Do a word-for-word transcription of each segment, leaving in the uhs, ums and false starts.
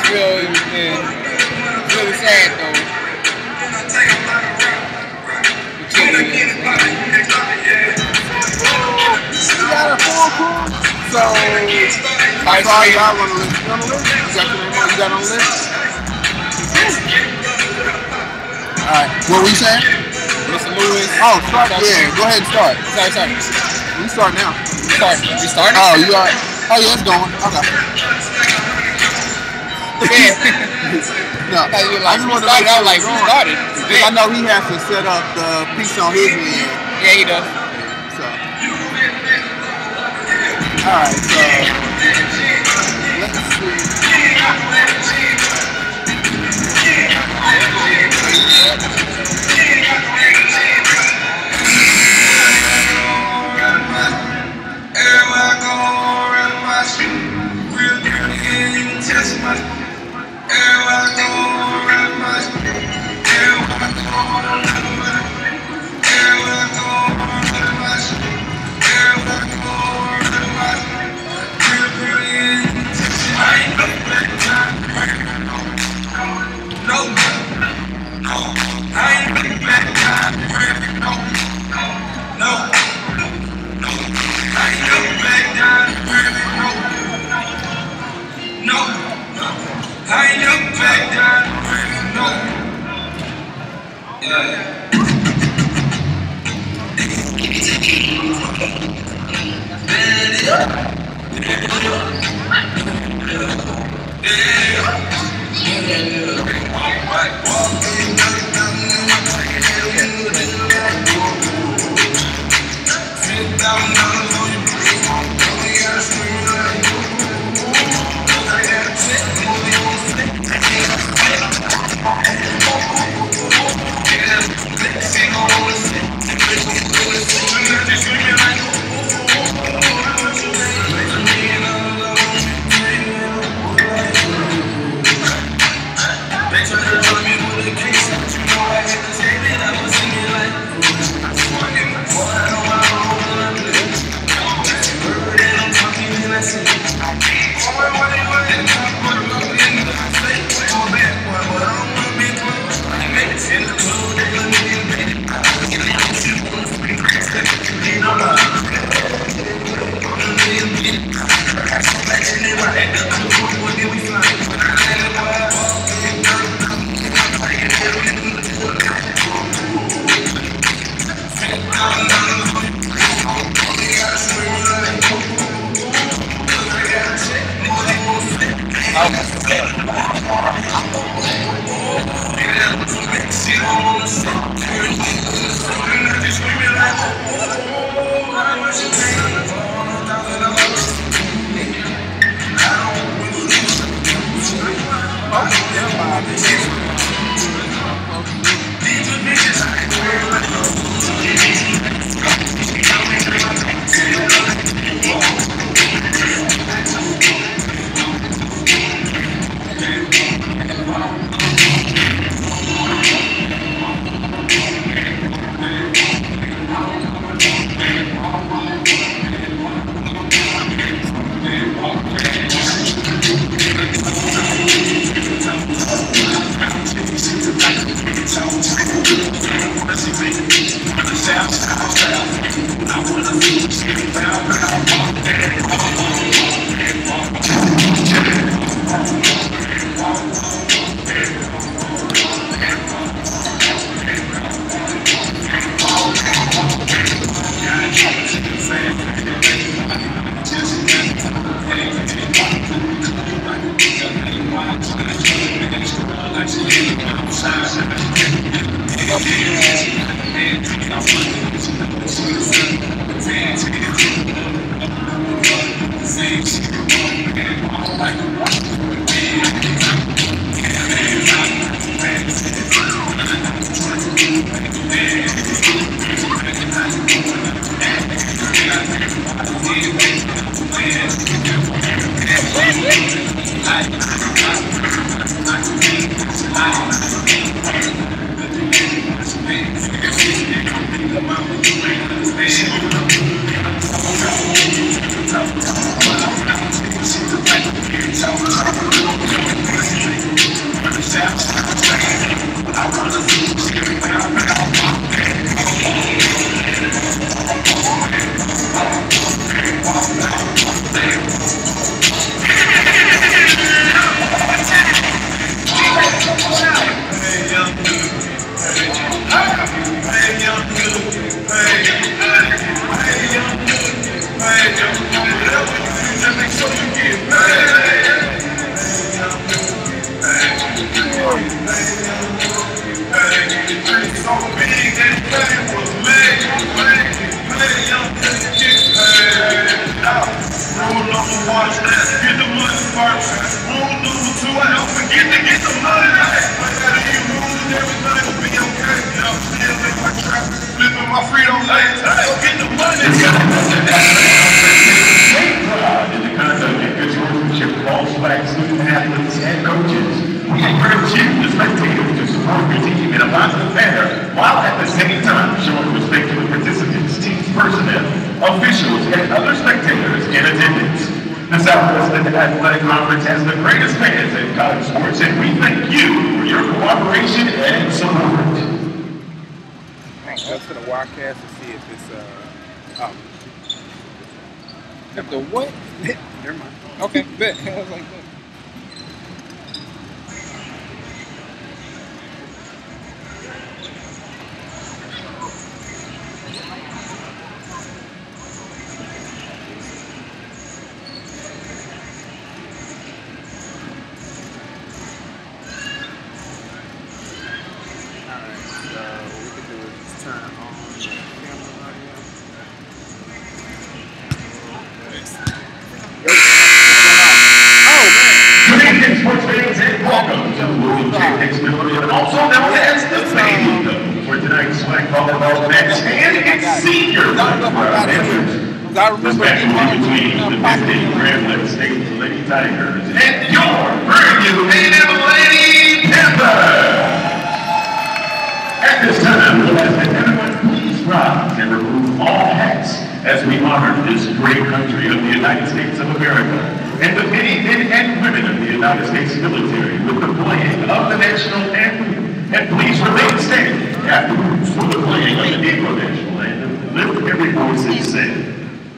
Real, yeah. Really sad though. You got a full crew? So, I saw y'all on the list. You on the list? You got your name on? You got on the list? Alright, what were you saying? Mister Lewis. Oh, start. Yeah, go ahead and start. Sorry, sorry. We start now. Start. We started? Oh, you are. Oh, yeah, it's going. Okay. Yeah. No, I, you like, I just wanted to started, make I sure was like, we going. started. Because I know he has to set up the piece on his end. Yeah, he does. So. Alright, so. Let's see. basketball swag student athletes and coaches. We encourage you, the spectators, to support your team in a positive manner, while at the same time showing respect to the participants, team's personnel, officials, and other spectators in attendance. The Southwest Athletic Conference has the greatest fans in college sports, and we thank you for your cooperation and support. Go to the Wildcats to see if it's uh oh. If the what? Never mind. Okay, bet. I was like, bet. Also known as the Baby for tonight's swag volleyball match and its senior round entrance. The special between the Disney Grambling State Lady Tigers and your brand new native Lady Panthers. At this time, we'll ask that everyone please rise and remove all hats as we honor this great country of the United States of America and the many men and women of the United States military with the playing of the national anthem. And please remain standing afterwards for the playing of the Negro national anthem. Lift every voice and sing.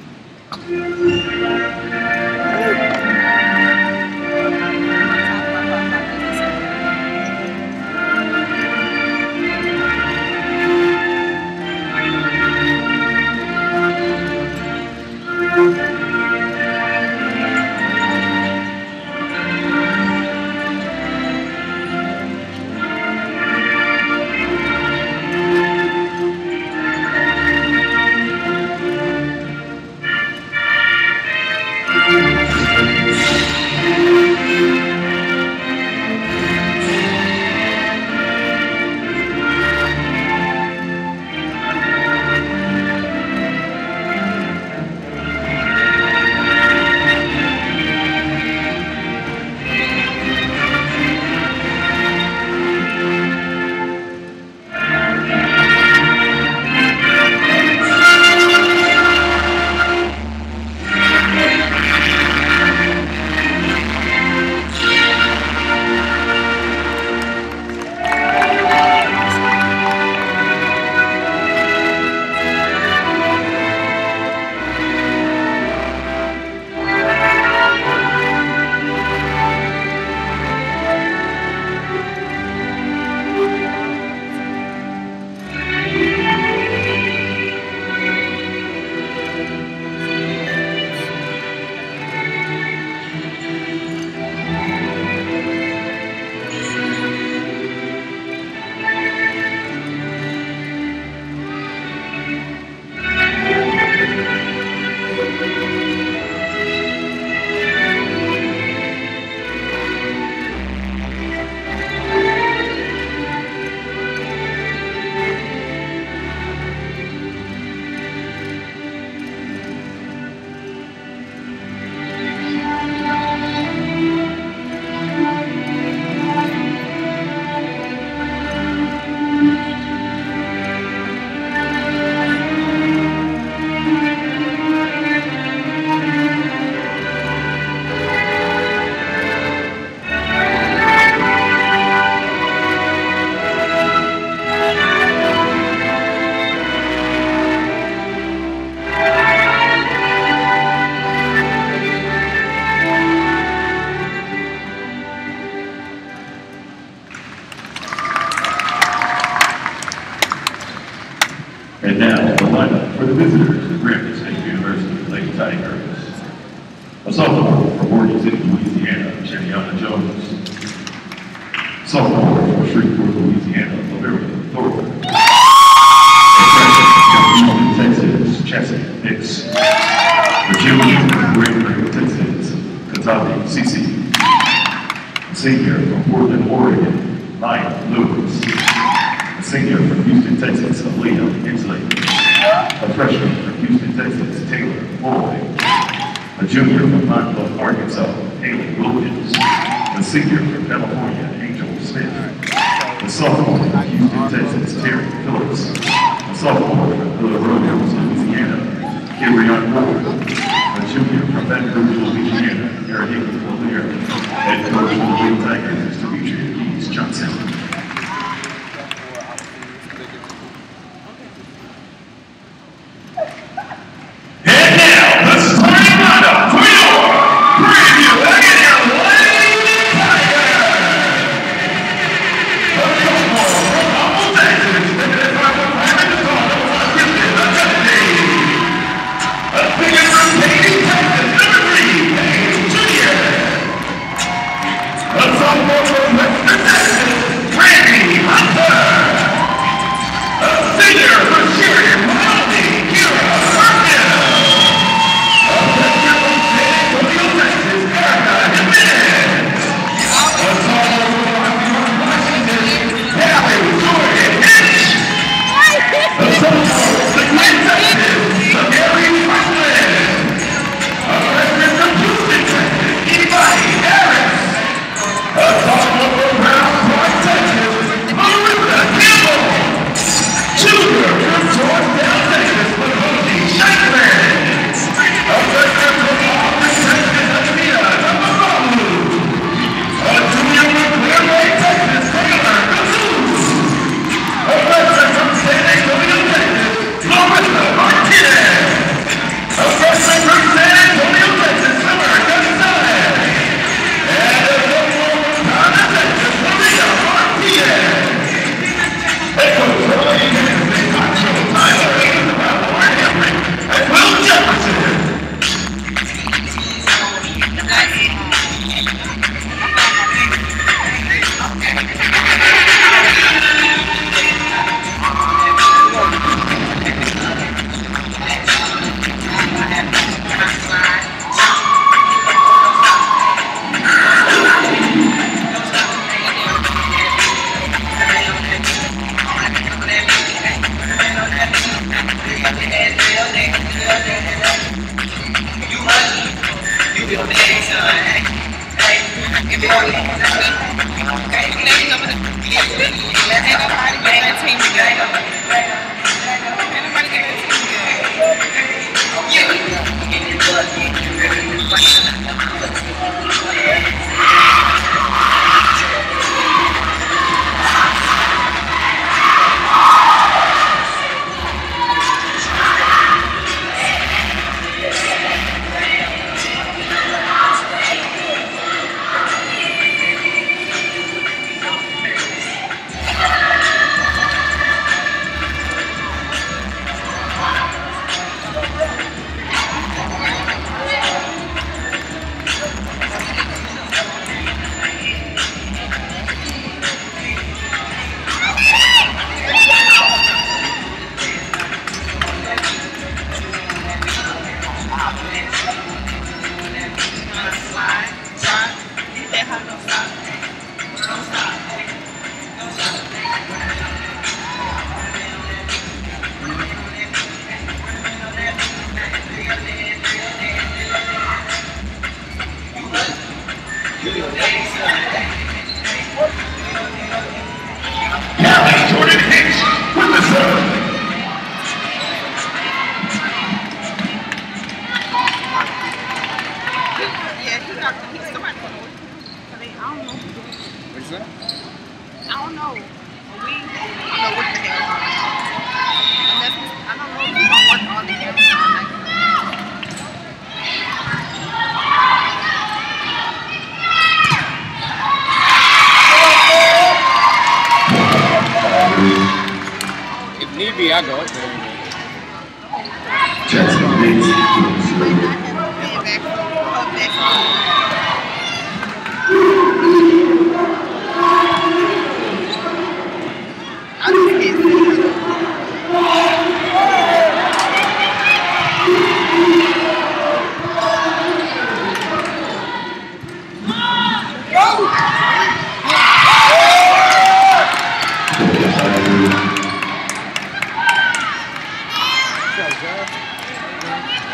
And now, the lineup for the visitors to Grambling State University Lady Tigers. A sophomore from Morgan City, Louisiana, Sheriana Jones. Sophomore from Shreveport, Louisiana, Laverian Thorpe. A freshman from Houston, Texas, Chessie Nix. The junior from Grambling, Texas, Katabi Cece. A senior from Portland, Oregon, Ryan Lewis. A senior from Houston, Texas, Liam Inslee. A freshman from Houston, Texas, Taylor Boyd. A junior from Montville, Arkansas, Haley Wilson. senior from California, Angel Smith. The sophomore from Houston, Texas, Terry Phillips. The sophomore from Little Rodeos, Louisiana, Kirion Ward. A junior from Baton Rouge, Louisiana, Eric Higgins-Moliere. Head coach for the Blue Tigers is Demetri Keys Johnson. And now, the starting lineup for your preview against your Lady Tigers. The sophomore from Humble, Texas, limited by the private song of one Christian Academy. A ticket from Katy, Texas, number three, Paige Junior A sophomore from Western Texas, Randy Hunter. A senior from Sheridan, Wyoming, Kira Perkins. A freshman from San Antonio, Texas, Erica Jimenez. A sophomore from Rocky Mount, Washington, Hallie Jordan Hitch. A sophomore from Signet, Texas, Gary Franklin. A freshman from Houston, Texas, Ebony Harris. A sophomore from Round Rock, Texas, Marissa Campbell. Junior from Georgetown, Texas, Mackenzie Shankman. A freshman from Auburn, Texas, Anita Tamamalu. A junior from Clear Lake, Texas, Taylor Kazoos. A freshman from San Antonio, Texas, Marissa Martinez. A freshman from San Antonio, Texas, Summer Gonzalez. And a sophomore from Ghana, Texas, Maria Martinez. Head coach for the Lady Tigers, Nacho Tyler, Lauren Henry, and Will Jefferson. Hallie Jordan Hitch with the serve. Yeah, he got he's somebody. I mean, I don't know. What's that? I don't know. We I don't know what the hell. Unless I don't know if we're gonna work all together. If need be, I go up there. Jackson Bates.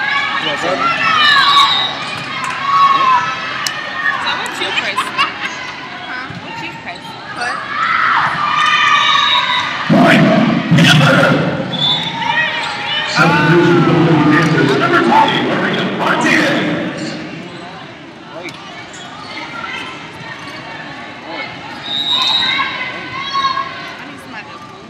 So what's your price? Cut. Substitution for the Panthers, number twenty, Marina Martinez. I need somebody to move.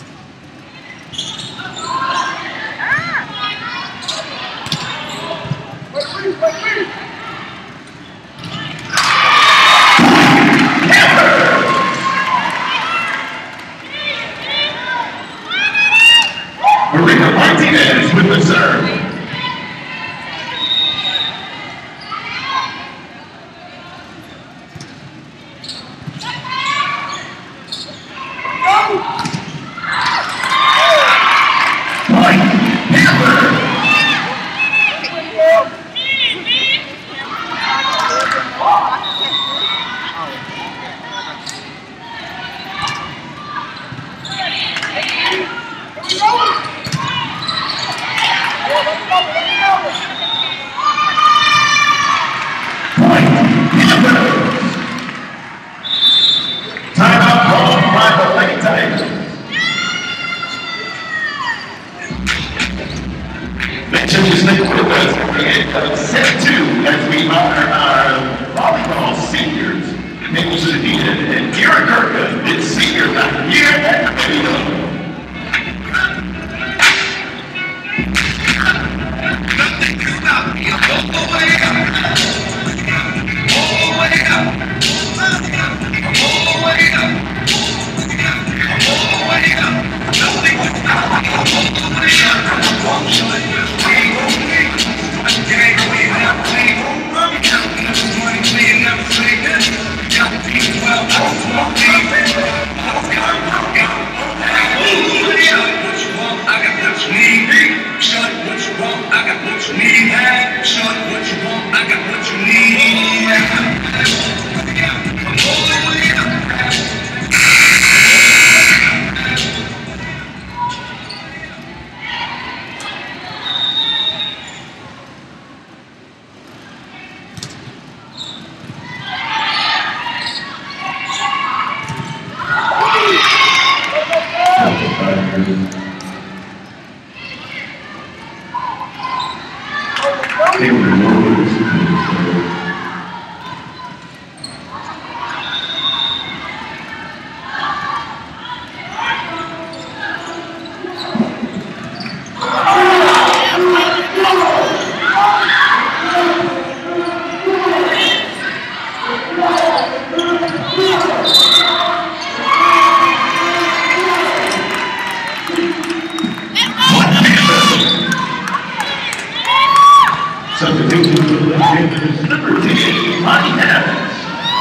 Marina Martinez with the serve. Timeout called by the Lady Tigers. Make sure you stick with us for set two as we honor our volleyball seniors. Maple City and Kira Kirkland, it's senior night here at the video. Nothing can stop me. I'm all the way up. All the way up. I'm all the way up. I'm all the way up. Nothing can stop me. I'm all the way up. I'm showing you the way. I can't wait up. I'm counting up twenty, clean up, clean up. Counting well, I'm smoking. I'm counting. What you want? I got what you need. Short, what you want? I got what you need. Short, what you want? I got what you need. I'm all the way up. They were nervous. Substitution for the Panthers, number ten, Monty Adams.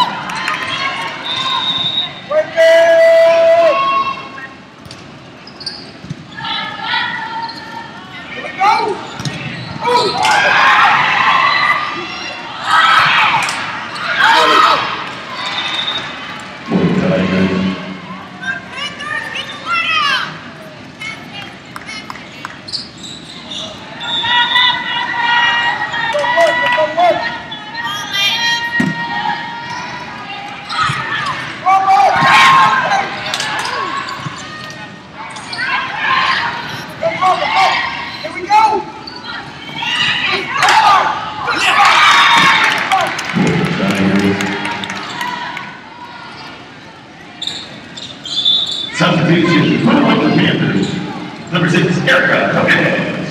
Substitution for the Panthers, number six, Erica Coquez.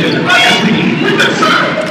Michigan Legacy with the serve.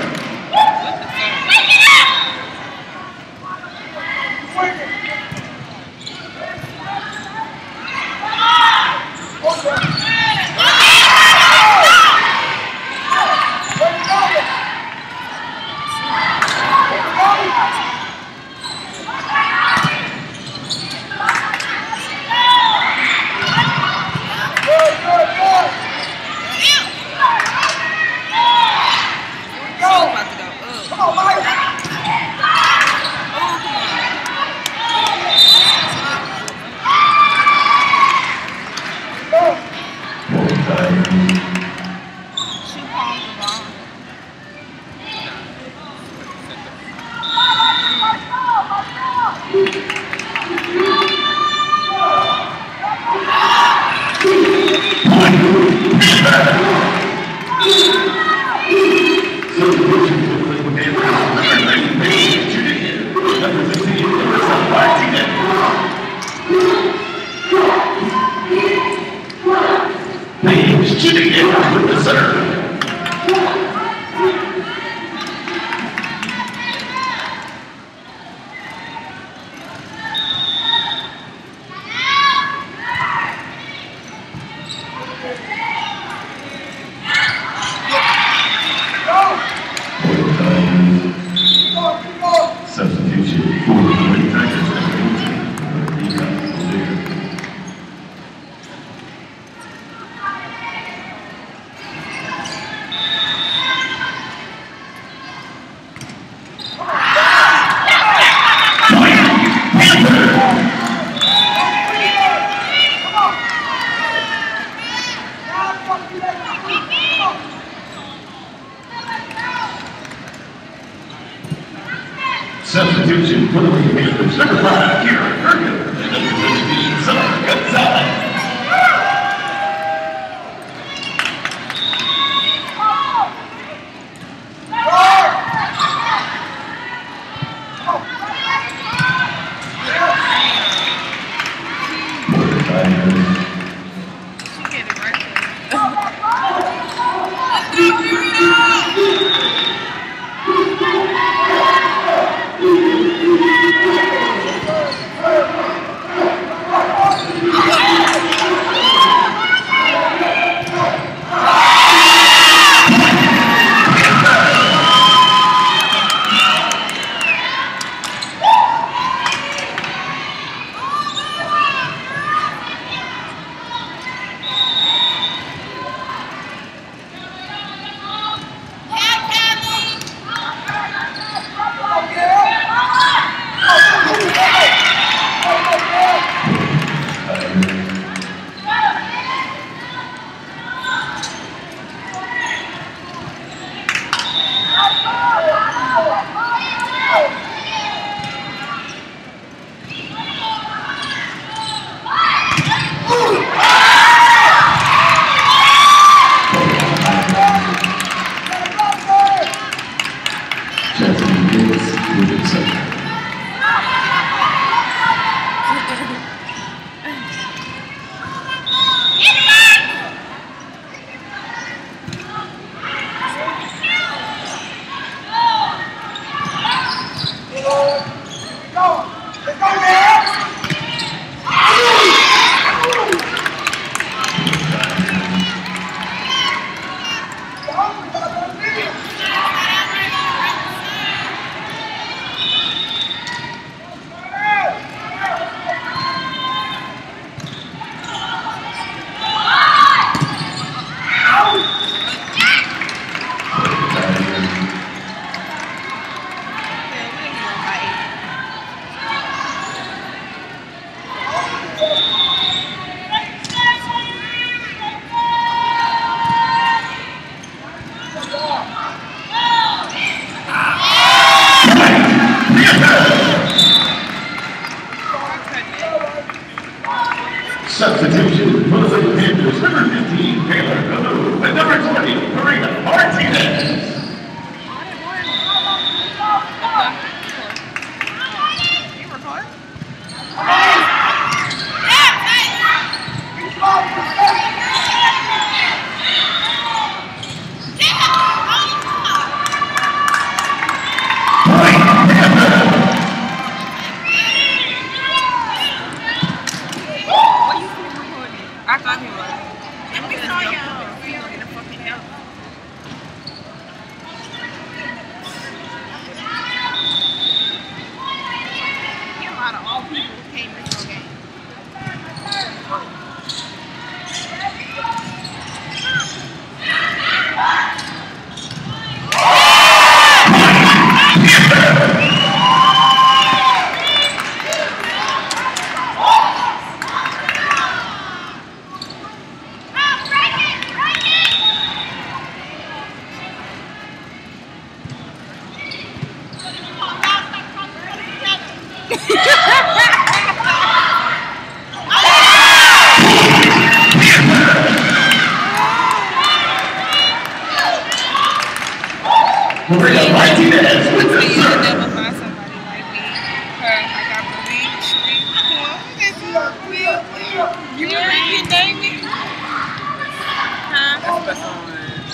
Substitution for the Panthers, number five, Kieran Perkins, and number seventeen, Summer Gonzalez. We'll bring up Martinez with the You'll serve. never find somebody like me. Her, I got Marie, Sheree, Will, Will, Will. You can read your name me? Huh? That's the song.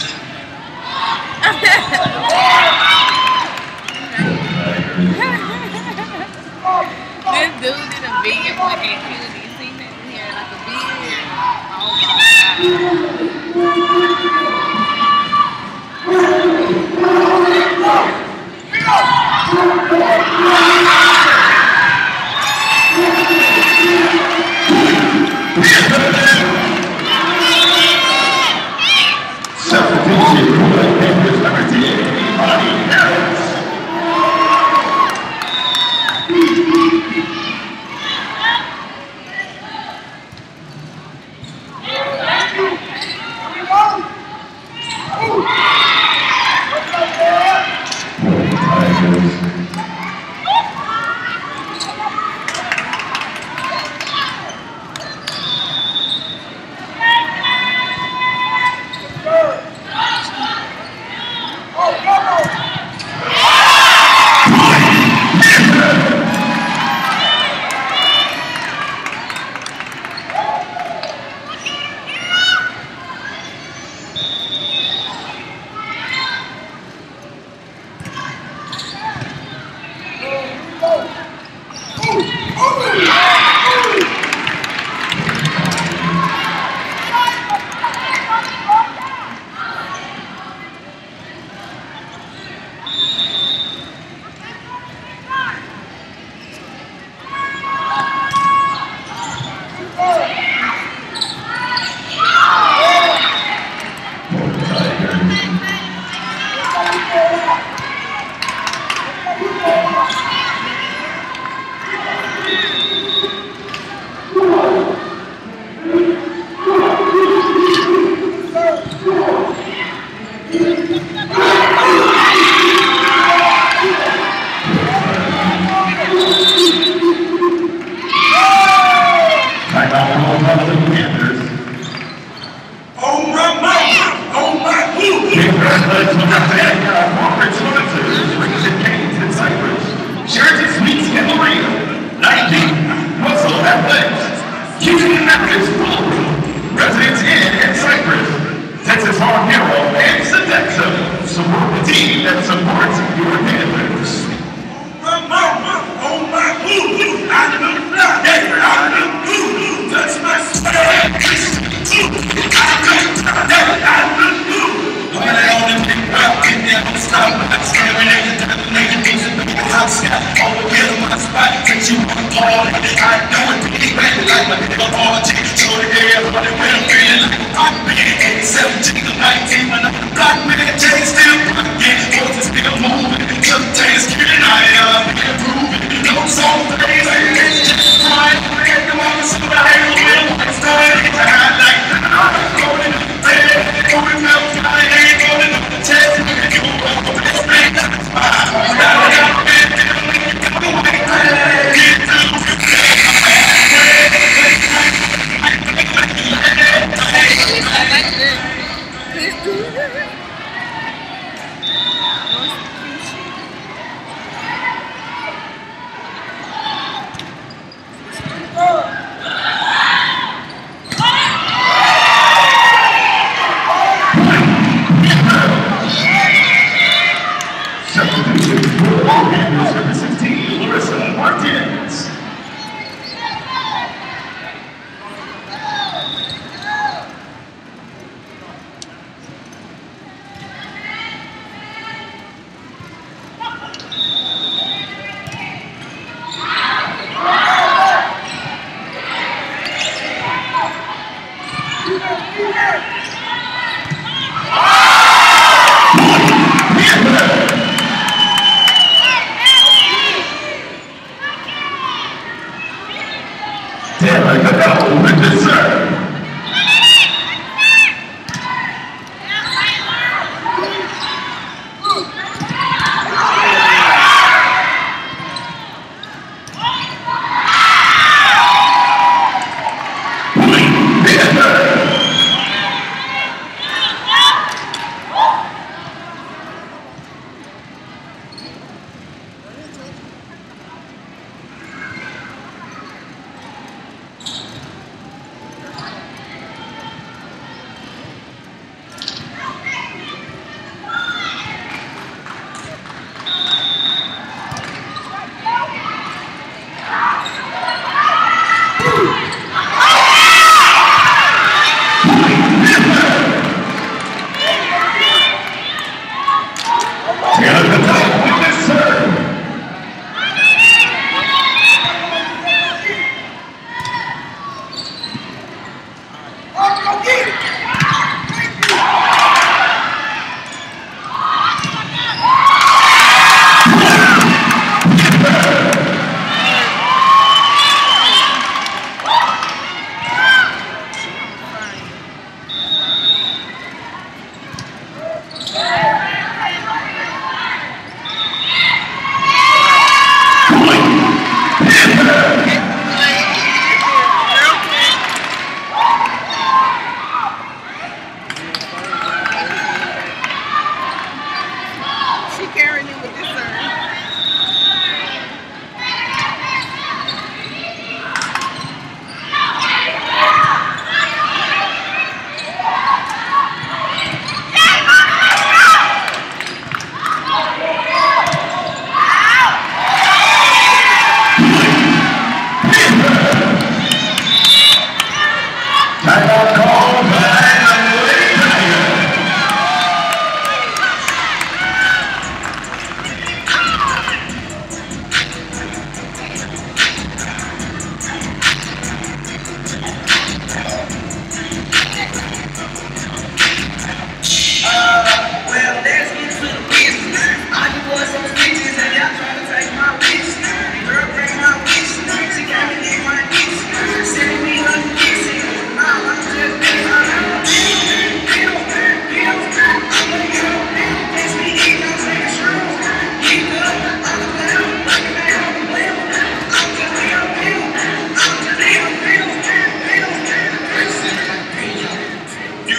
This dude did a vegan fucking activity. You seen that? He had like a beard. Oh Substitution for the Panthers number ten, Bonnie Harris.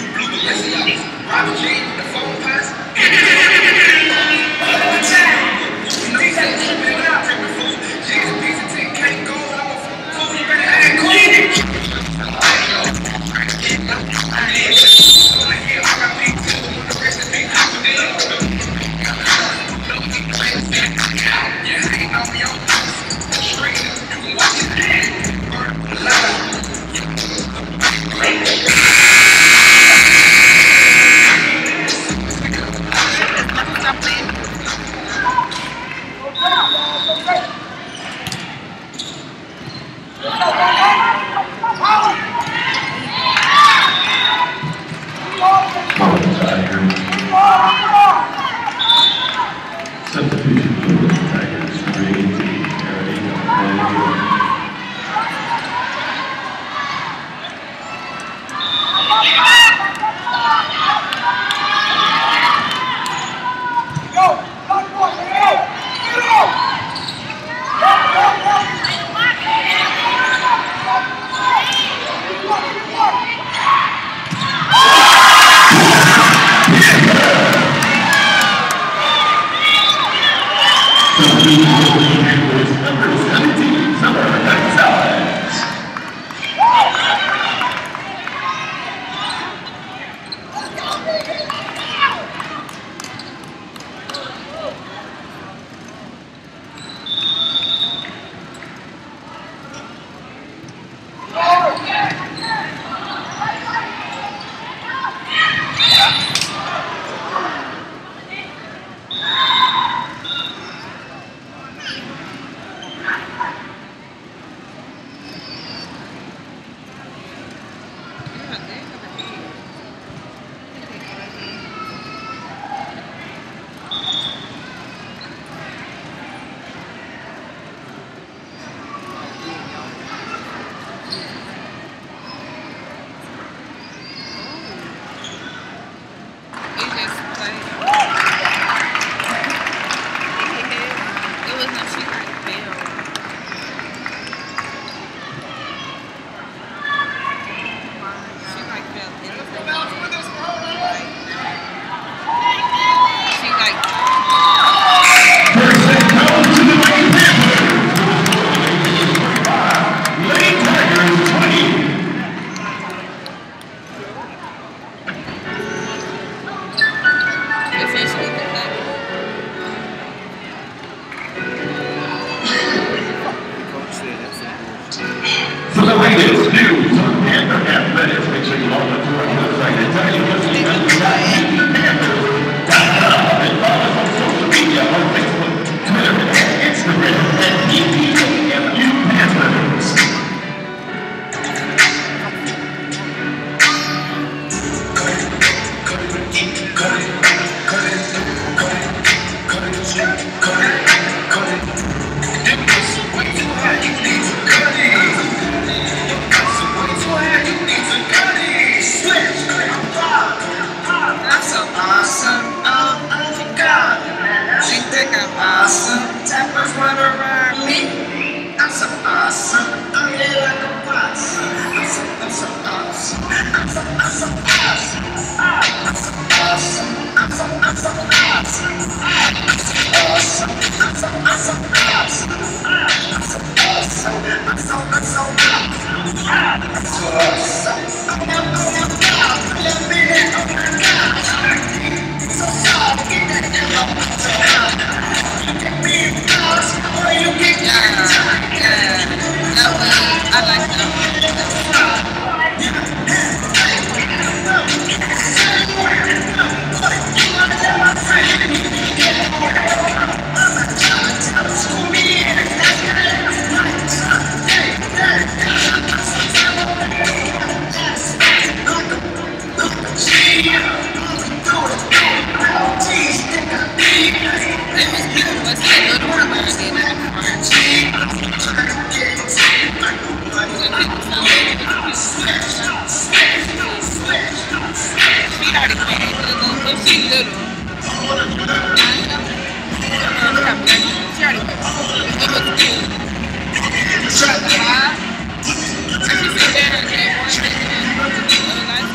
I should sit there and one thing and the other light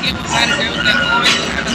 everybody there with that orange kind of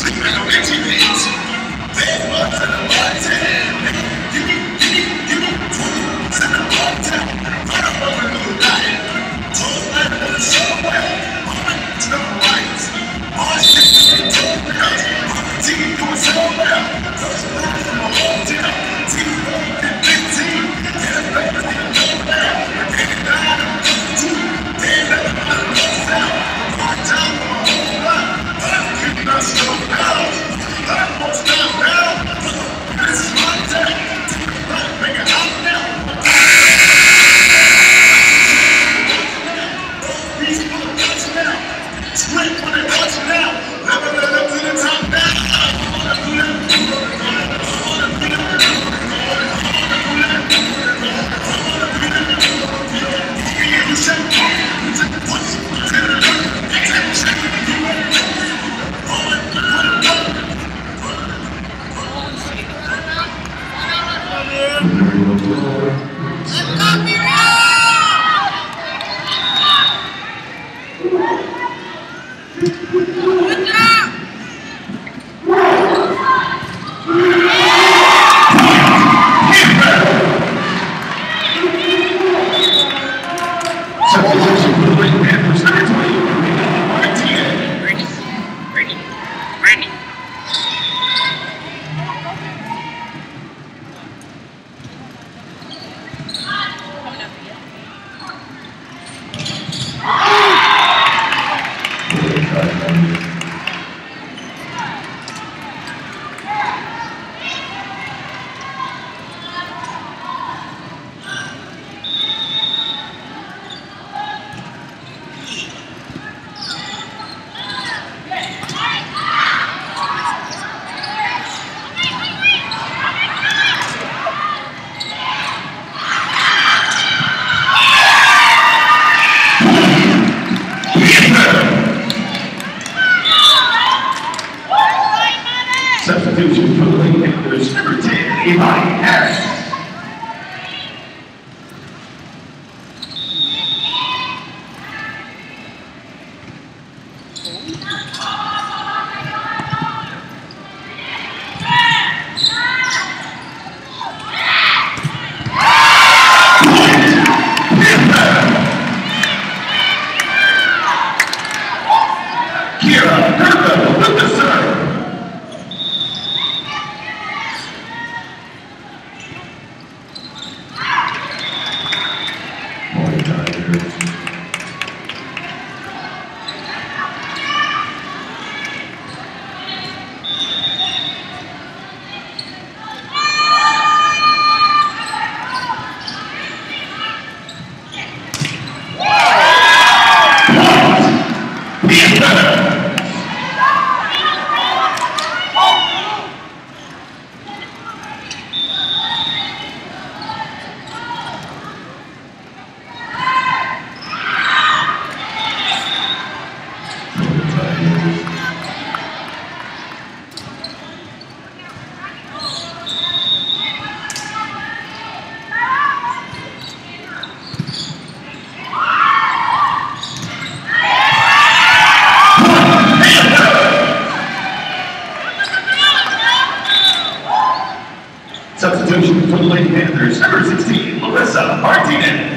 Substitution for the Lady Panthers, number ten, Eli Harris. Kira Durga with the serve. Substitution for the Lady Panthers, number sixteen, Melissa Martinez.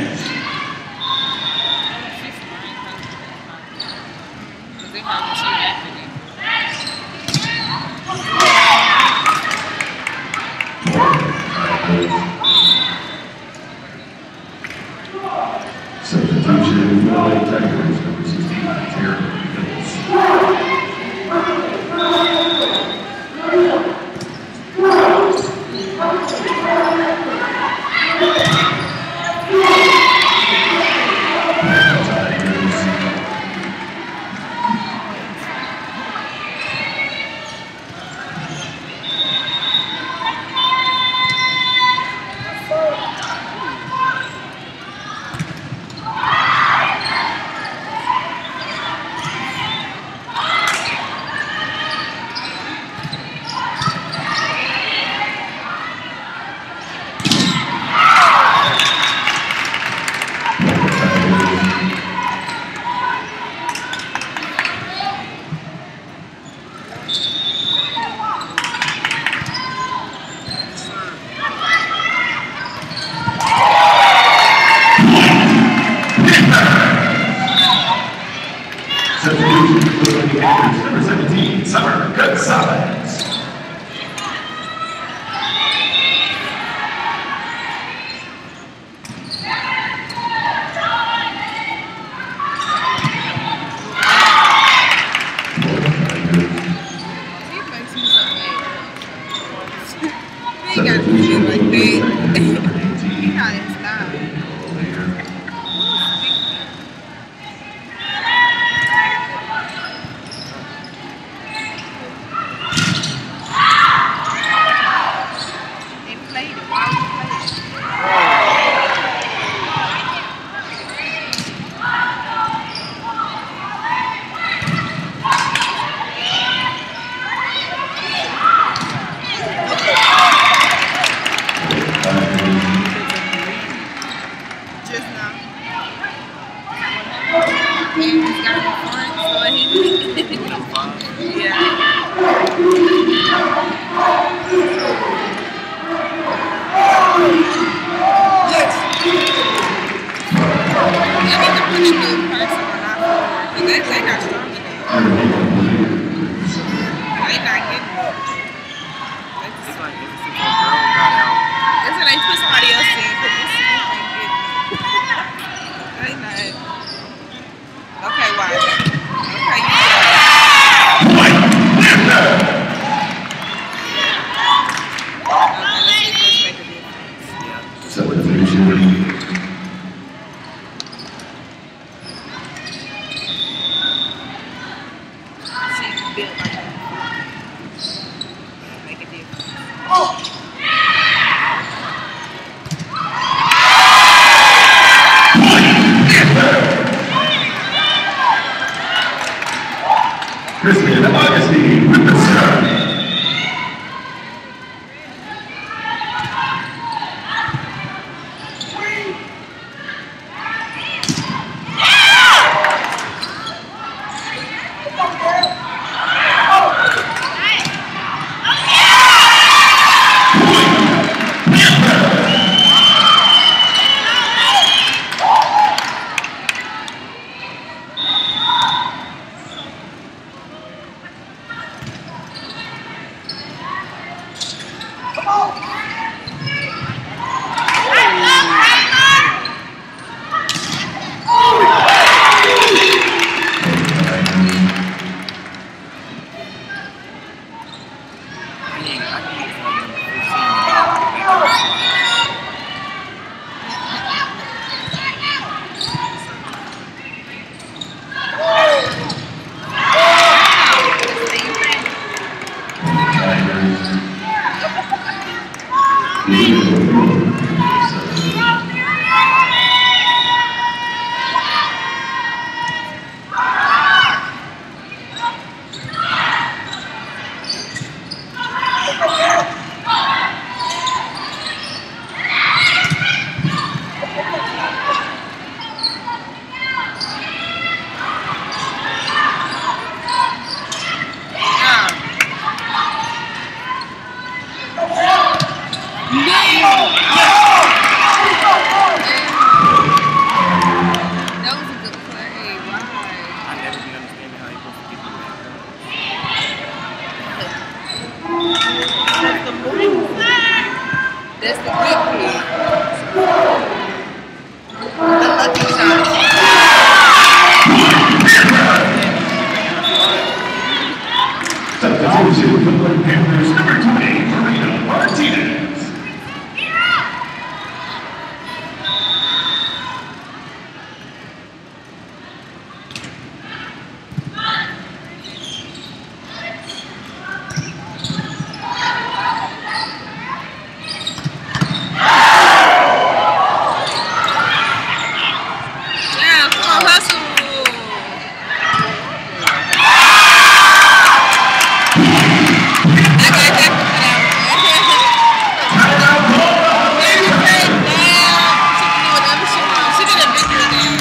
Substitution for the Lady Tigers, number sixteen, Tara Phillips. Yeah. Gonzalez. He got to do it like that. He not in style. They played it. Why would they play just now? And he's got a fun, so he yeah. I need to put a new person on our floor because they, they not strong enough. They not getting it. It's like if it's a girl got out. That's what they put somebody else in because this shit ain't getting it. They not. Okay, why? Okay, you got it. Okay, let's see if this make a difference. She built like that. Make a difference. Christian Augustine with the serve. I need, I need something fifteen. That was a good play. Why? I never been understanding how you're supposed to get the back. That's the move. That's the good play. The lucky shot. Substitution for the Panthers number twenty, Marina Martinez. Yeah, come on, hustle. I got that for that one. She did a big one now.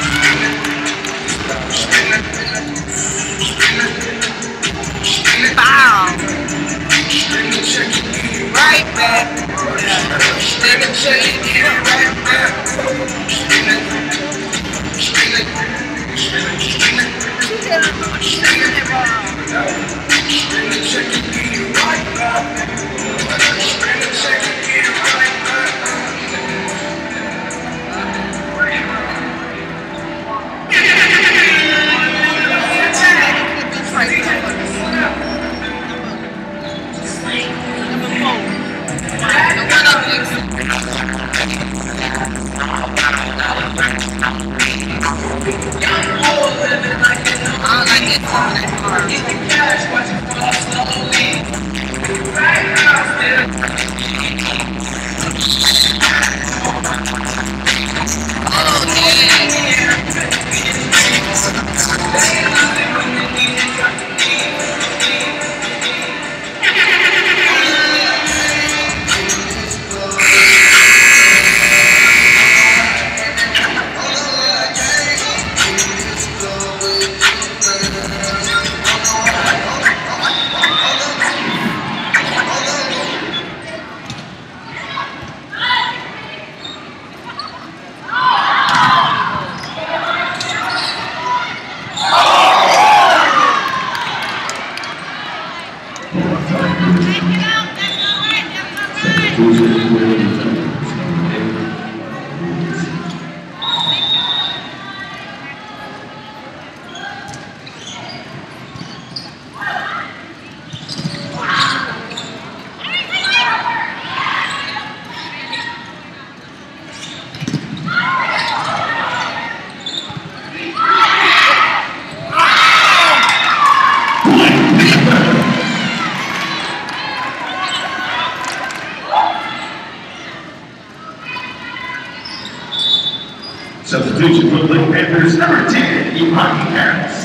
Bow. Right back. Let me show you right back. She did it wrong. Substitution for Black Panthers, number ten, Imani Harris.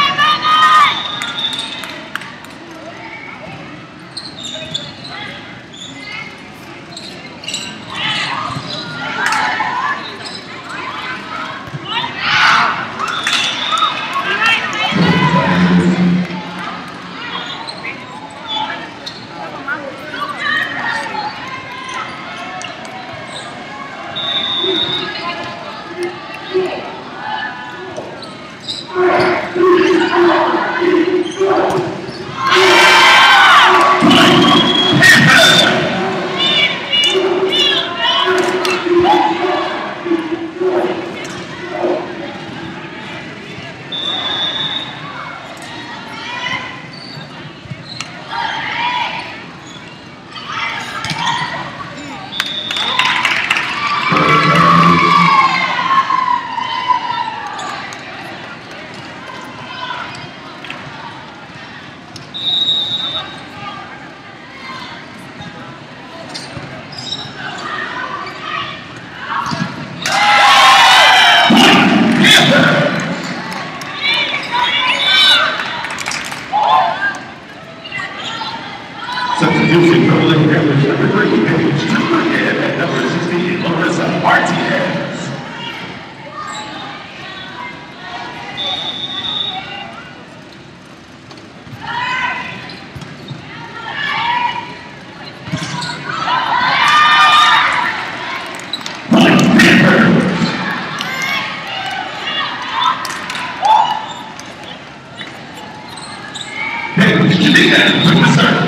Substitution for Black Panthers, number three, Paige Cooperhead, and number sixteen, Larissa Martinez. Paige Janina with the serve.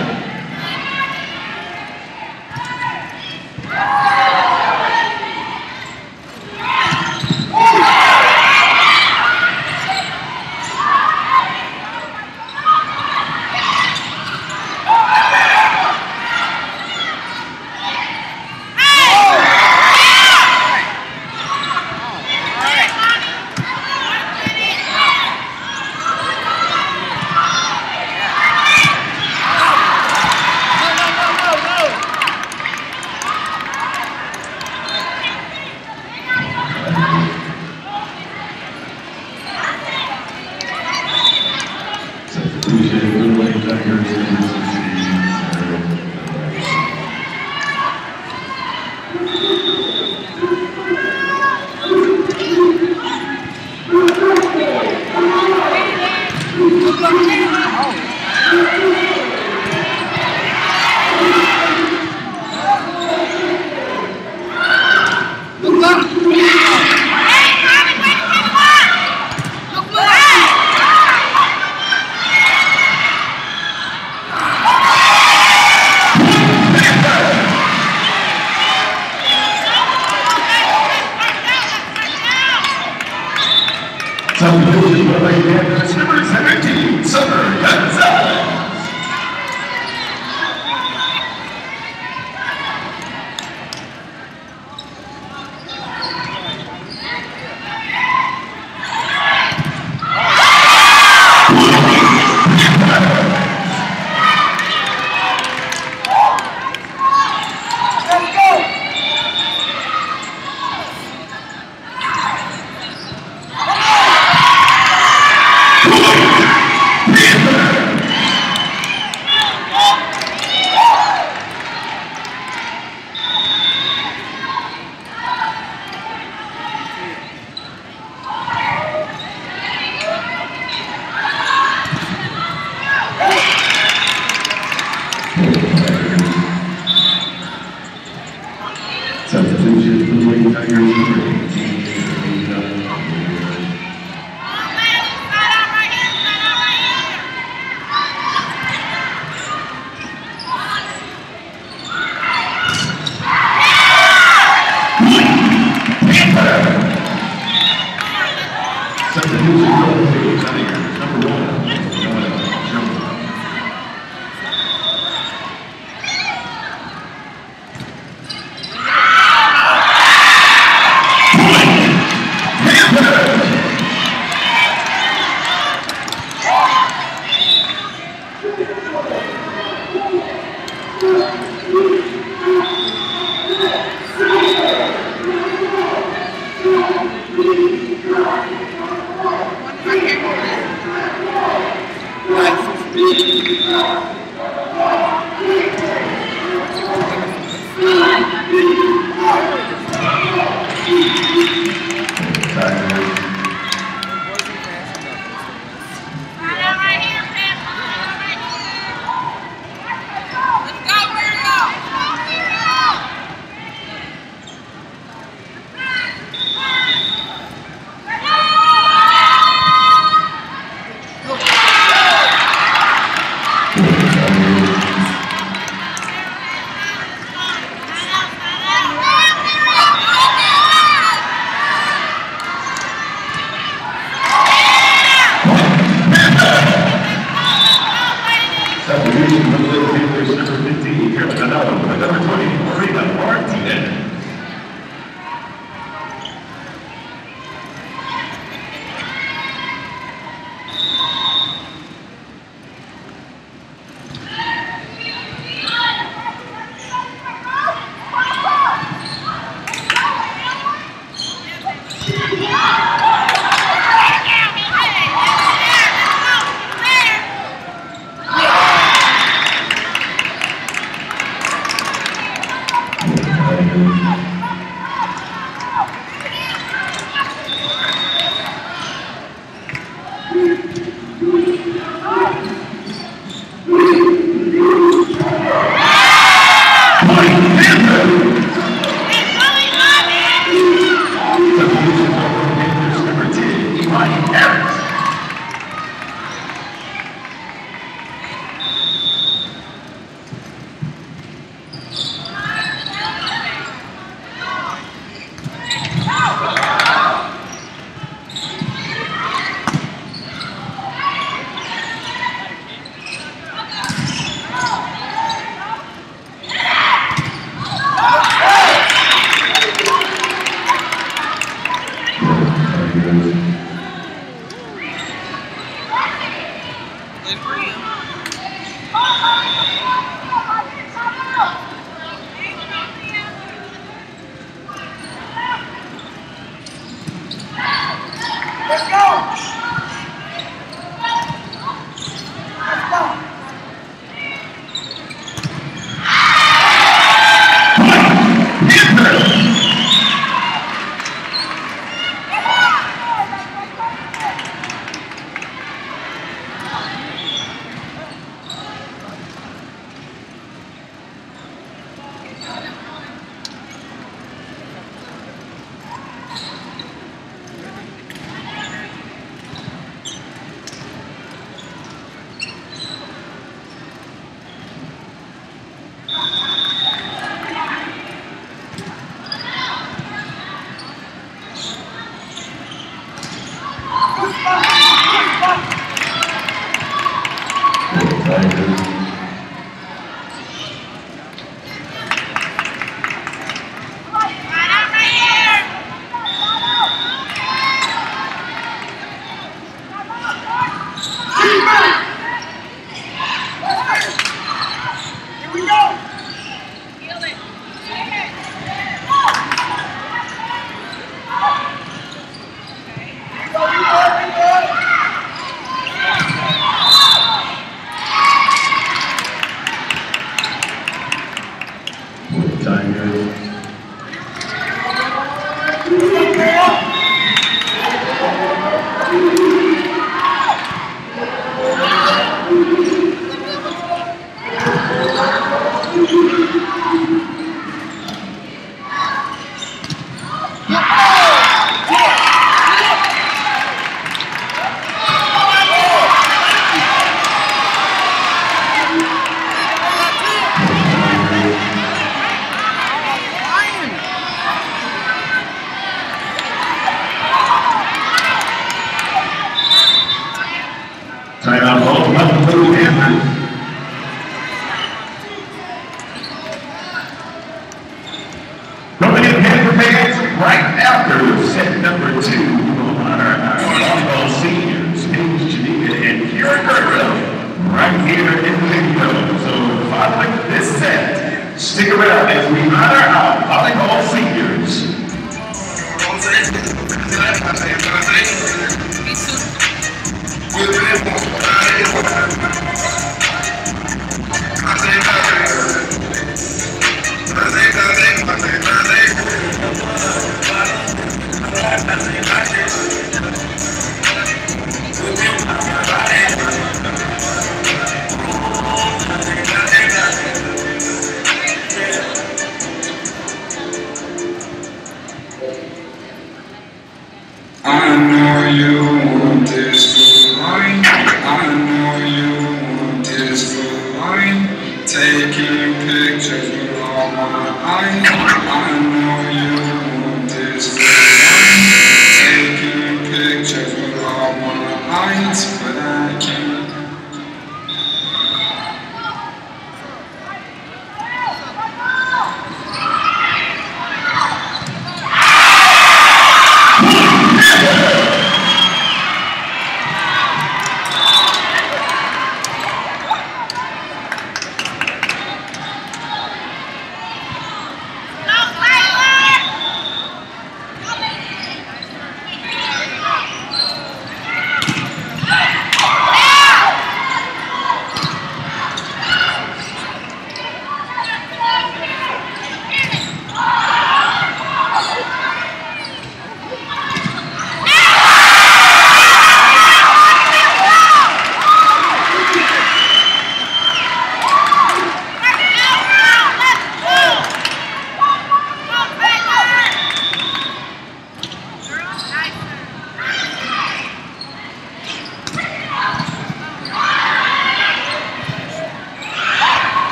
Substitution of the Panthers number fifteen, Carolina Canado, number twenty, Marina Martinez.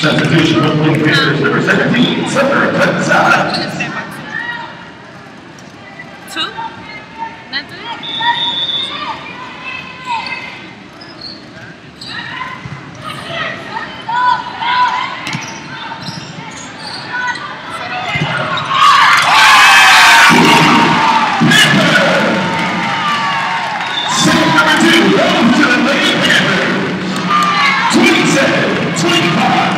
Substitution of play makers number seventeen, Summer Gonzalez. Two? Not three? Set number two, goes to the Lady Panthers. twenty-seven twenty-five.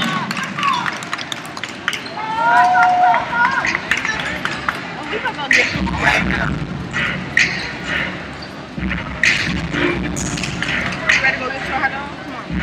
Ready to go get your hot dog? Come on.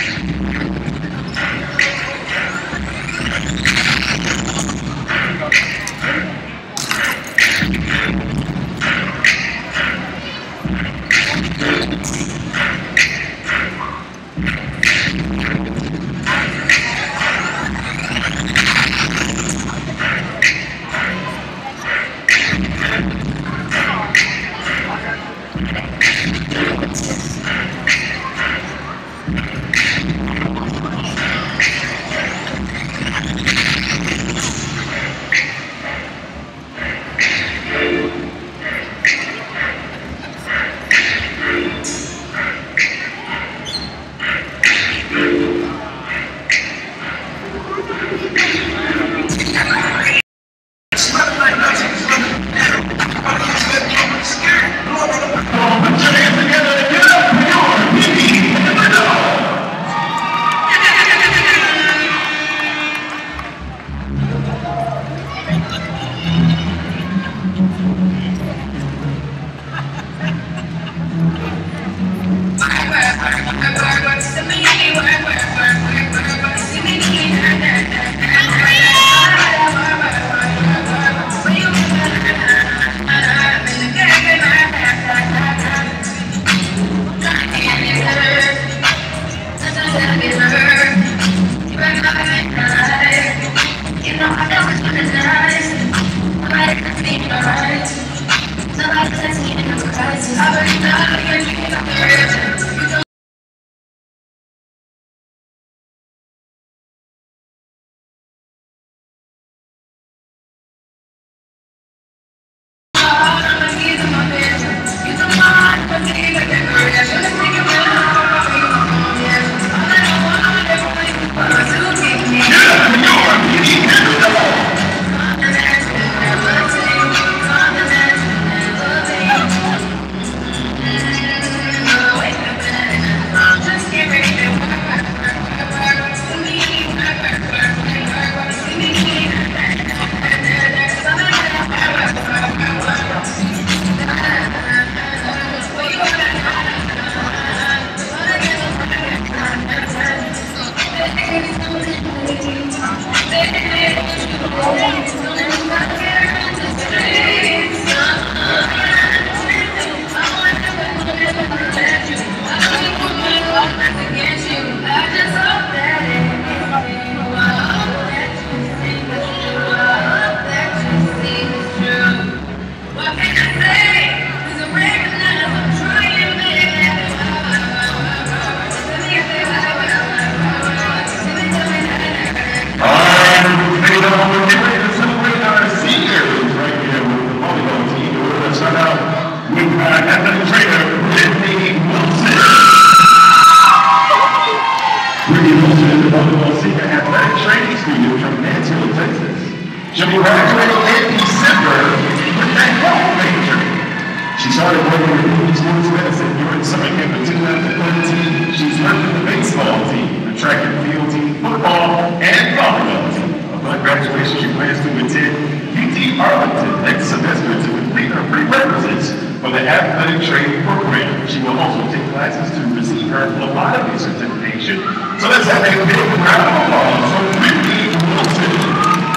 She'll be graduating in December with that health major. She started working in sports medicine during summer camp in two thousand thirteen. She's worked with the baseball team, the track and field team, football, and volleyball team. Upon graduation, she plans to attend U T Arlington next semester to complete her prerequisites for the athletic training program. She will also take classes to receive her phlebotomy certification. So let's have a big round of applause for Brittany Wilson.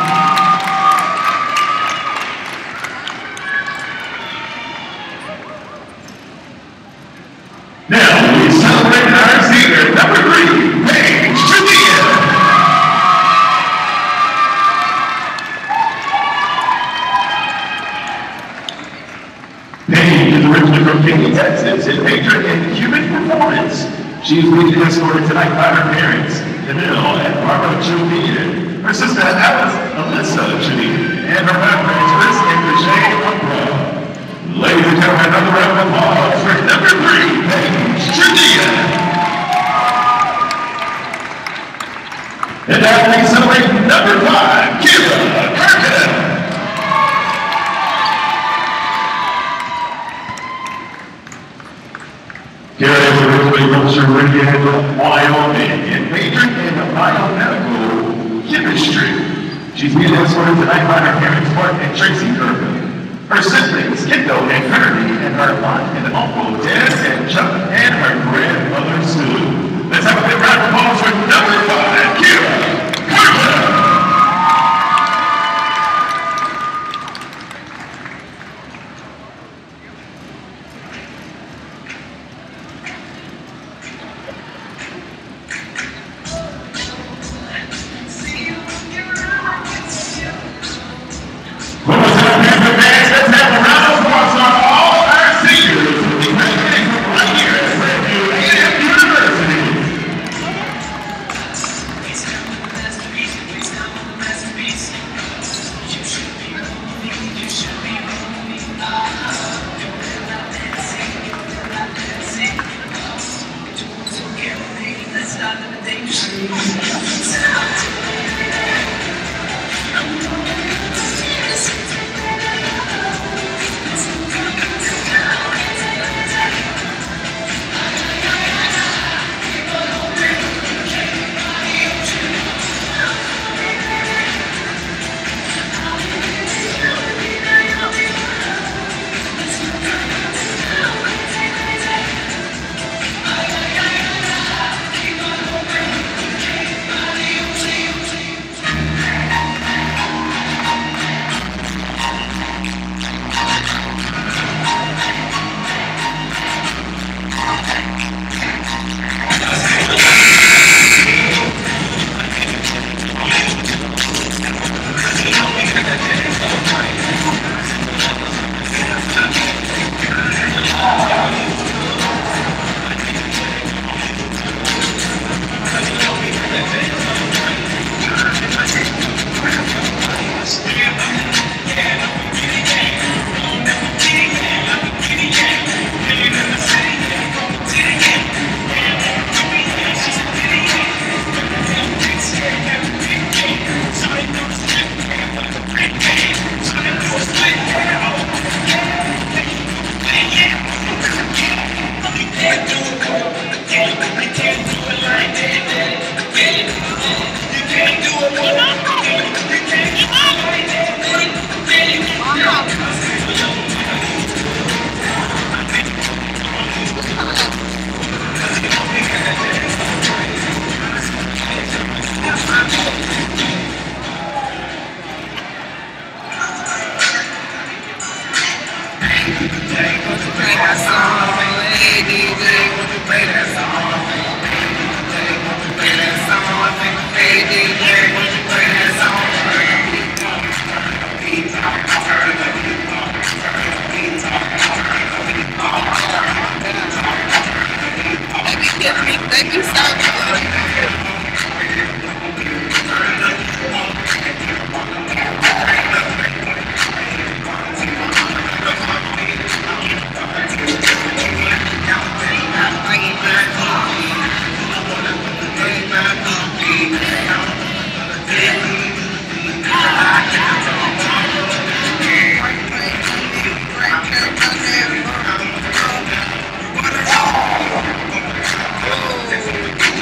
Now we celebrate our senior number three, Paige Trevia. Paige is originally from Katy, Texas, and majored in human performance. She is being escorted tonight by her parents. Camille and Barbara Julian, her sister Alice Alyssa Julian, and her family Chris and Michelle Umbra. Ladies and gentlemen, another round of applause for number three, Paige Julian. And now we celebrate number five, Kira Kirkman. Kira is originally from Sharon, Wyoming, and majored in biomedical chemistry. She's being escorted tonight by her parents, Mark and Tracy Kirkman. Her siblings, Kendo and Kirby, and her aunt and uncle, Dennis and Chuck, and her grandmother, Sue. Let's have a big round of applause for number five, Kira Kirkman. Oh.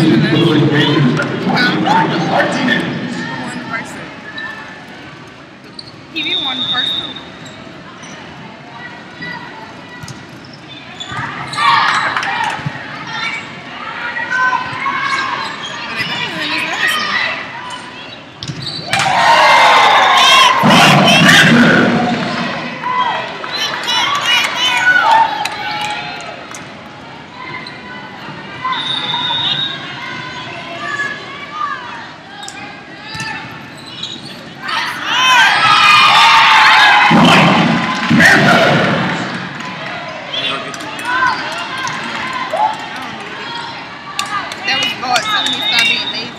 Village Panthers, number twenty-nine, Martinez. Who won the first two? T V won the first two. But they better win this last one. That was God telling me stop being lazy.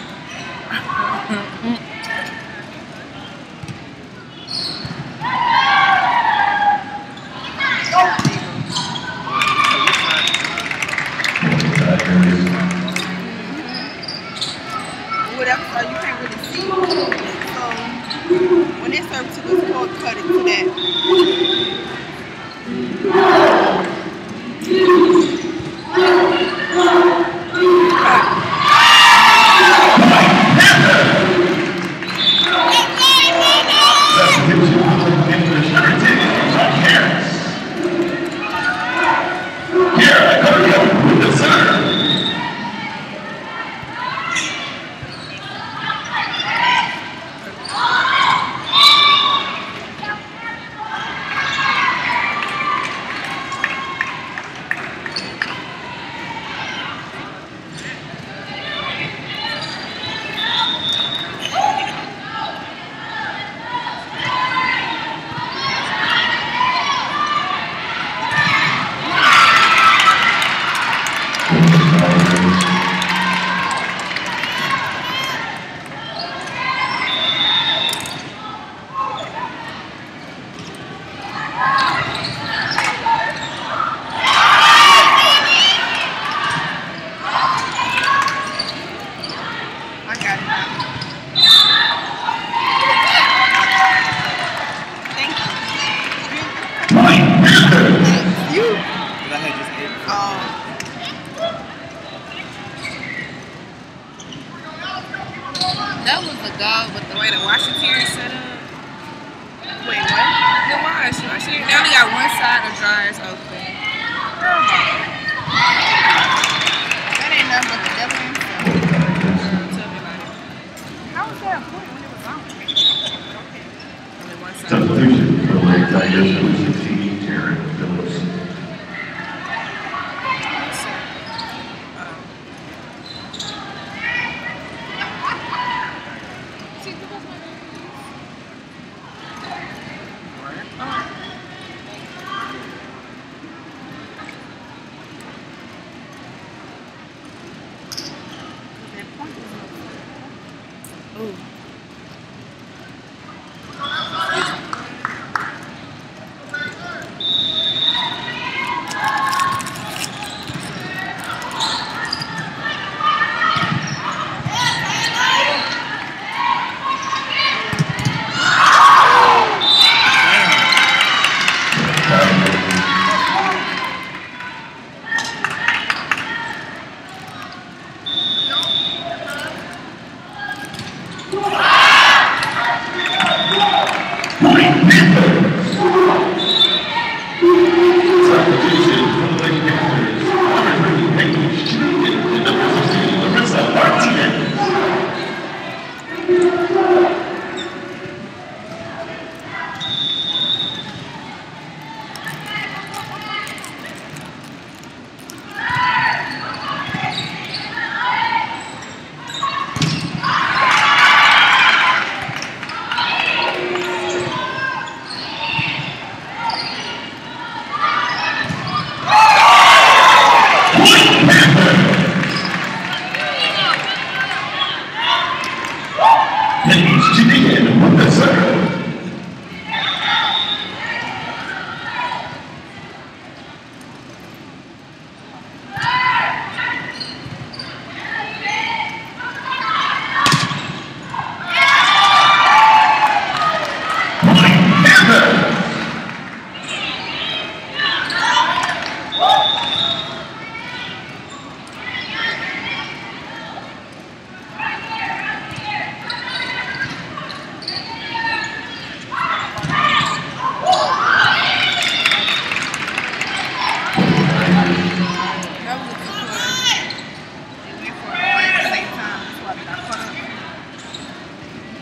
Whatever, so you can't really see. So when they serve to this called cut it to that. That was the dog with the way the Washington is set up. Wait, what? The wash. wash. They only got one side of dryers open. That ain't nothing but the devil himself. Girl, tell me about it. How was that point when it was on? Okay. Only one side. Substitution for Lake Tigers, number sixteen, Taryn Phillips. Ooh.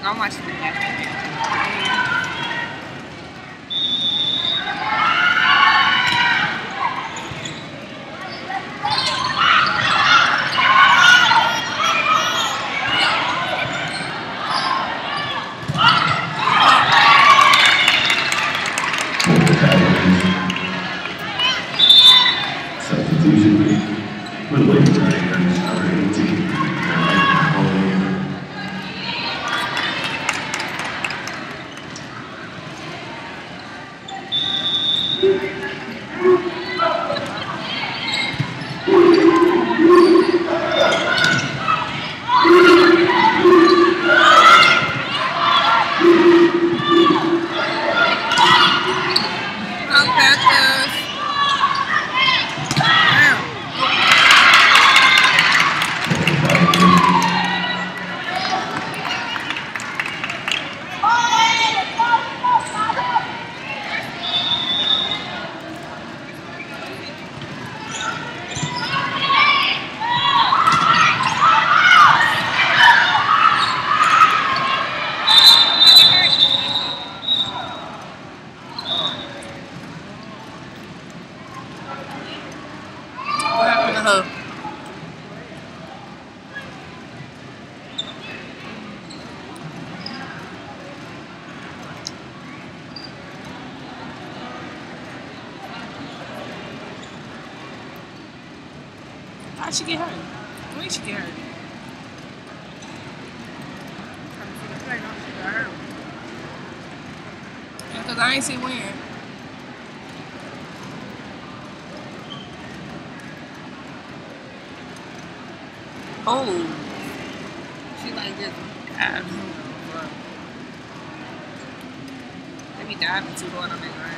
I'm watching the game. How'd she get hurt? When did she get hurt? Yeah, cause I ain't see when. Oh, she like just dived. They be diving too hard on that ground.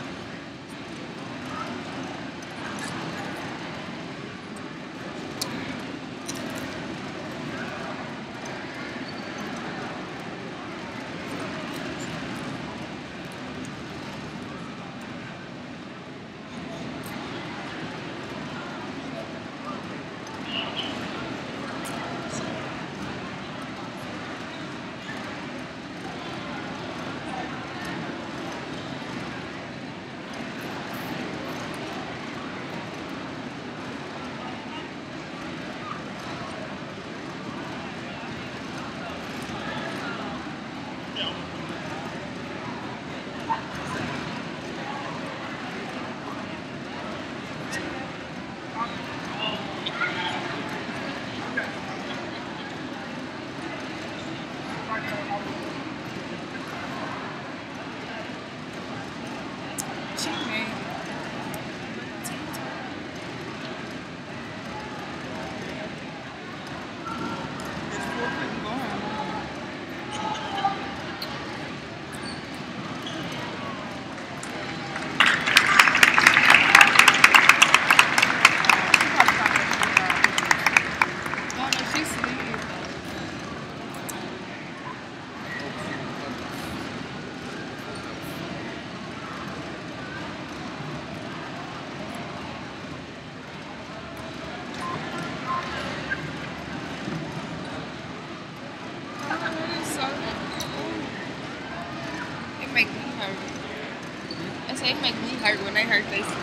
They make me hurt when they hurt they stuff.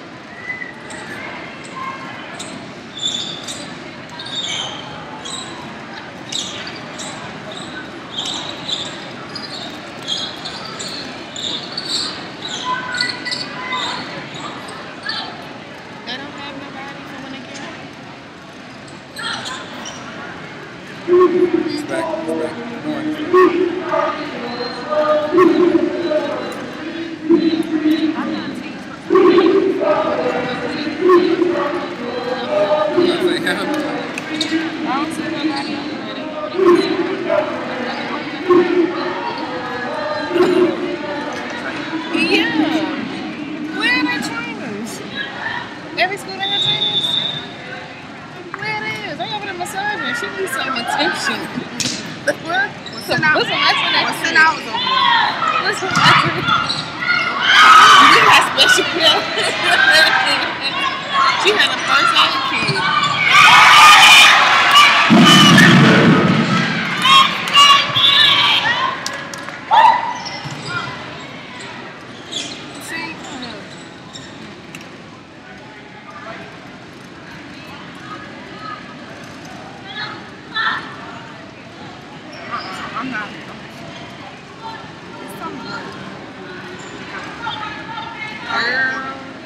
They don't have nobody for when they get hurt. He's back. He's back. Every school they have trainers? Where it is? They over there massaging. She needs some attention. What? What's an hour? What's an hour over there? What's an hour? You got special care. She had a first aid kid. I'm not. It's somewhere. Girl.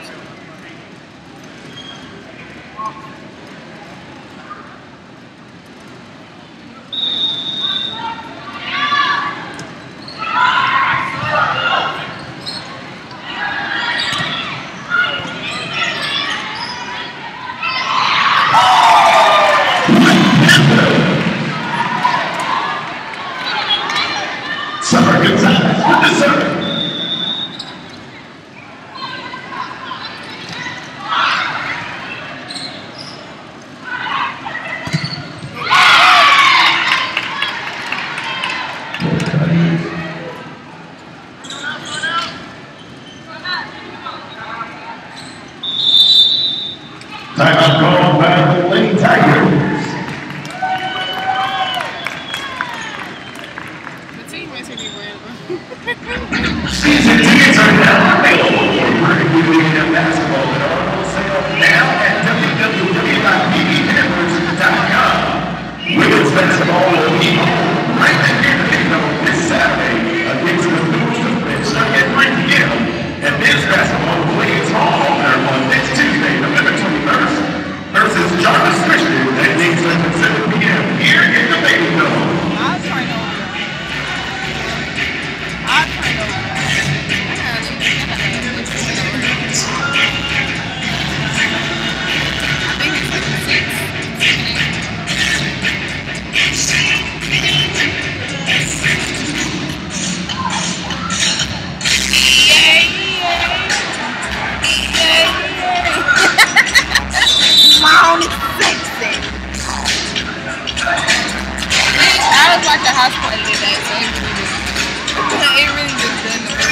Timeout called by the Lady Tigers. The team is anywhere. Season tickets are now available for Murray basketball that are on sale now at w w w dot b b hammers dot com. Women's basketball will be home right here in Hickman this Saturday against the Blues of Pittsburgh at three p m And men's basketball will play its home opener on next Tuesday, November twenty-first, versus Jarvis Christian at Kingsland at seven p m here in the Baby Dome. I'll try no. I'll try no. I think it's like six. Mom is sexy. I was watching House Party today, so it really, it really just done the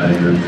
Tigers.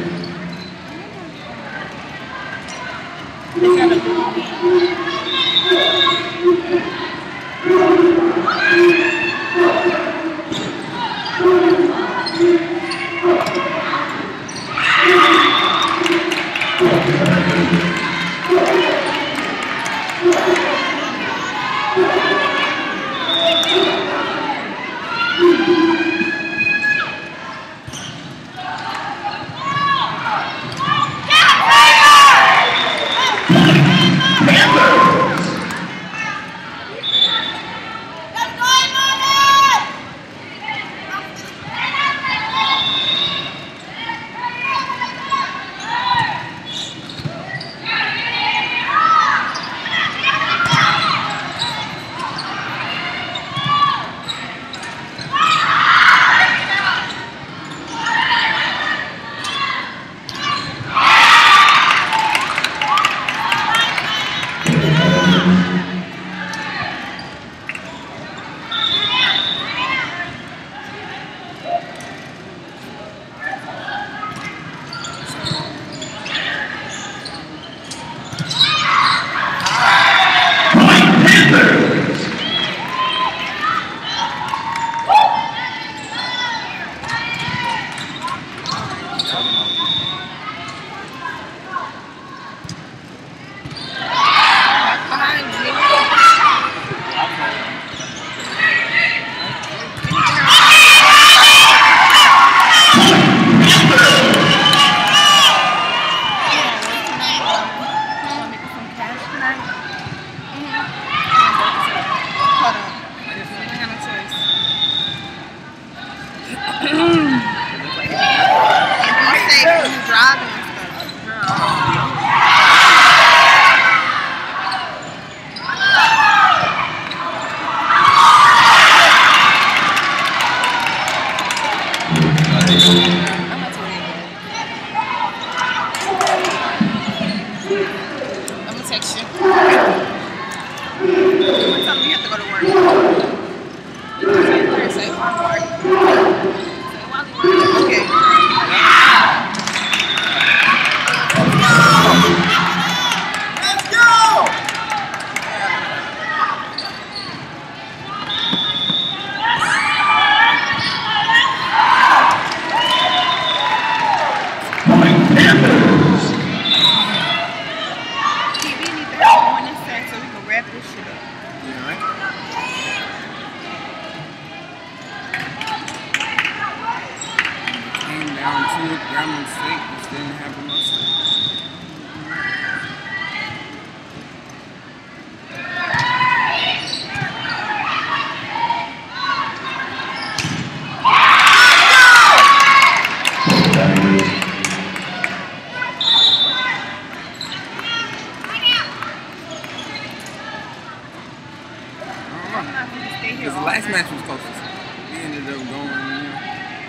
Because the last match was closest. We ended up going, you know,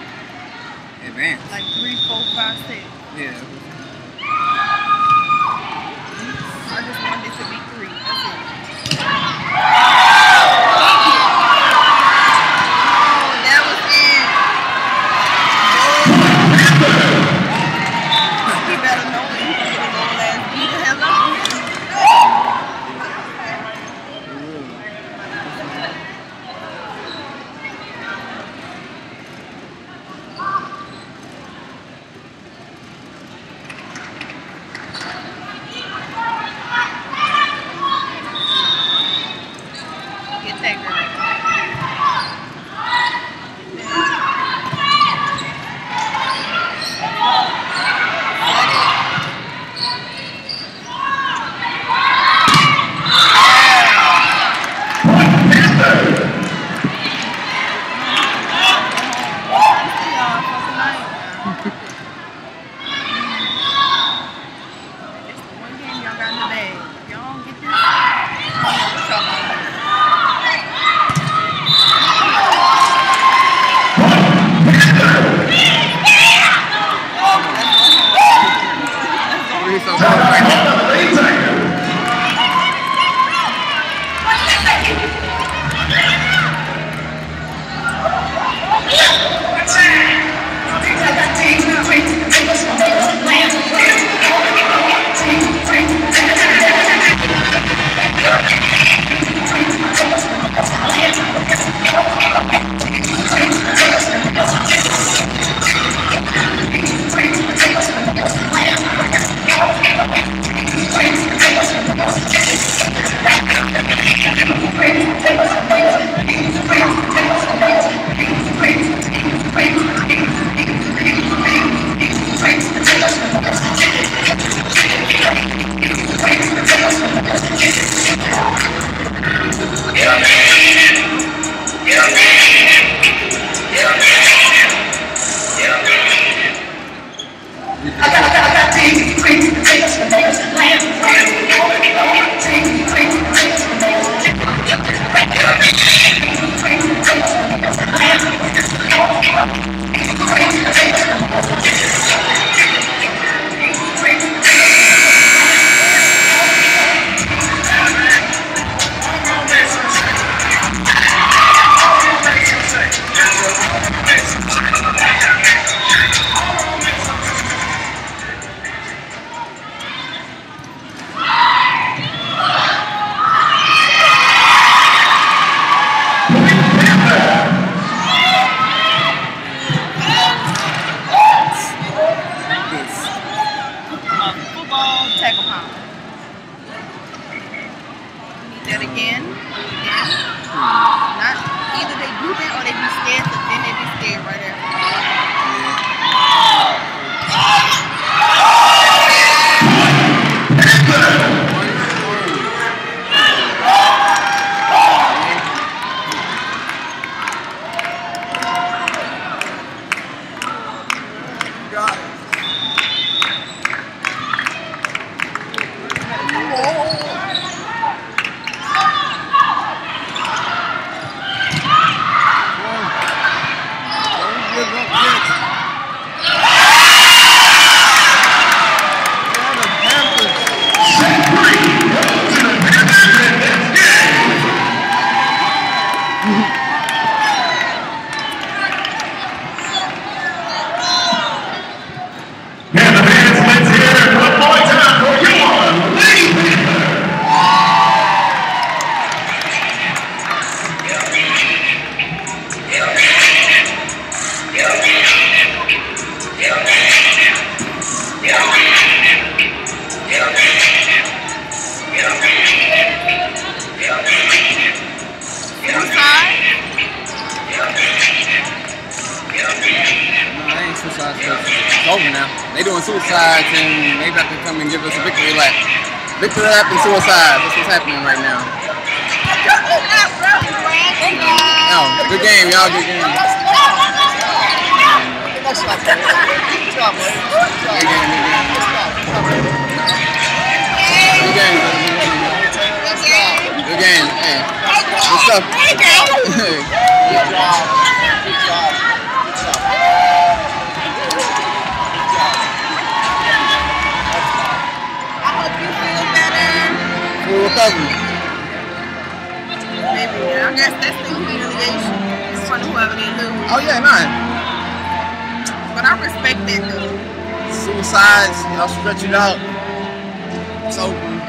advanced. Like three, four, five, six. Yeah. I just wanted it to be three. That's it. Oh, that was it. Oh. He better know it. He better know last beat. Hello. Suicides and they about to come and give us a victory lap. Victory lap and suicide. That's what's happening right now. No, good game, y'all. Good game. Good game. Good game. Good game. Hey, what's up? Good job. Good job. Recovery. Maybe, yeah. I guess that's the humiliation. It's for whoever they lose. Oh yeah, man. But I respect that though. Suicides, y'all stretch it out. It's over.